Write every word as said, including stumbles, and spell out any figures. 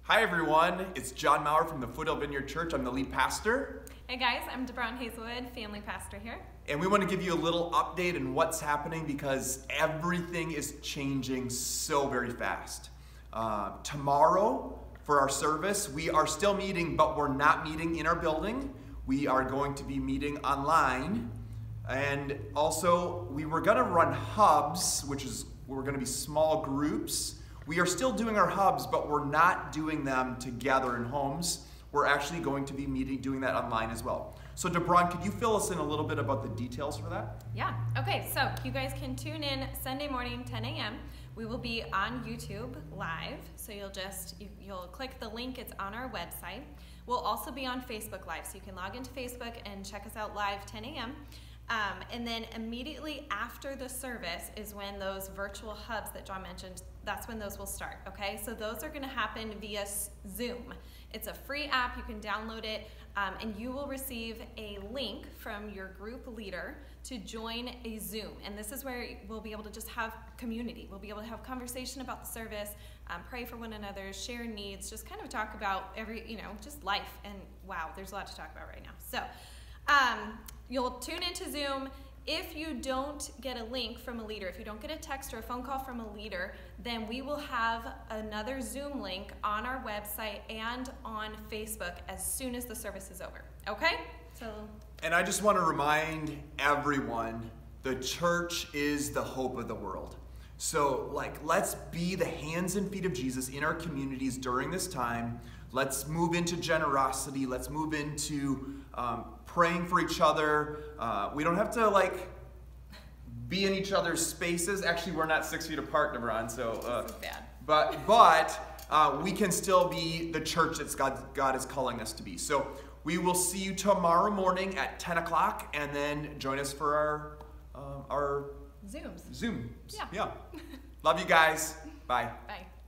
Hi everyone, it's John Maurer from the Foothill Vineyard Church. I'm the lead pastor. Hey guys, I'm DeBron Hazelwood, family pastor here. And we want to give you a little update on what's happening because everything is changing so very fast. Uh, tomorrow for our service, we are still meeting, but we're not meeting in our building. We are going to be meeting online. And also, we were going to run hubs, which is we're going to be small groups. We are still doing our hubs, but we're not doing them together in homes. We're actually going to be meeting, doing that online as well. So DeBron, could you fill us in a little bit about the details for that? Yeah, okay, so you guys can tune in Sunday morning, ten A M We will be on YouTube live, so you'll just, you, you'll click the link, it's on our website. We'll also be on Facebook Live, so you can log into Facebook and check us out live ten A M Um, and then immediately after the service is when those virtual hubs that John mentioned, that's when those will start, okay? So those are gonna happen via Zoom. It's a free app, you can download it, um, and you will receive a link from your group leader to join a Zoom. And this is where we'll be able to just have community. We'll be able to have conversation about the service, um, pray for one another, share needs, just kind of talk about every, you know, just life. And wow, there's a lot to talk about right now. So, um, you'll tune into Zoom. If you don't get a link from a leader, if you don't get a text or a phone call from a leader, then we will have another Zoom link on our website and on Facebook as soon as the service is over, okay? So. And I just want to remind everyone, the church is the hope of the world. So, like, let's be the hands and feet of Jesus in our communities during this time. Let's move into generosity. Let's move into um, praying for each other. Uh, we don't have to, like, be in each other's spaces. Actually, we're not six feet apart, DeBron, so. Uh, this is bad. But, but uh, we can still be the church that God, God is calling us to be. So we will see you tomorrow morning at ten o'clock, and then join us for our, uh, our Zooms. Zooms. Yeah. Yeah. Love you guys. Bye. Bye.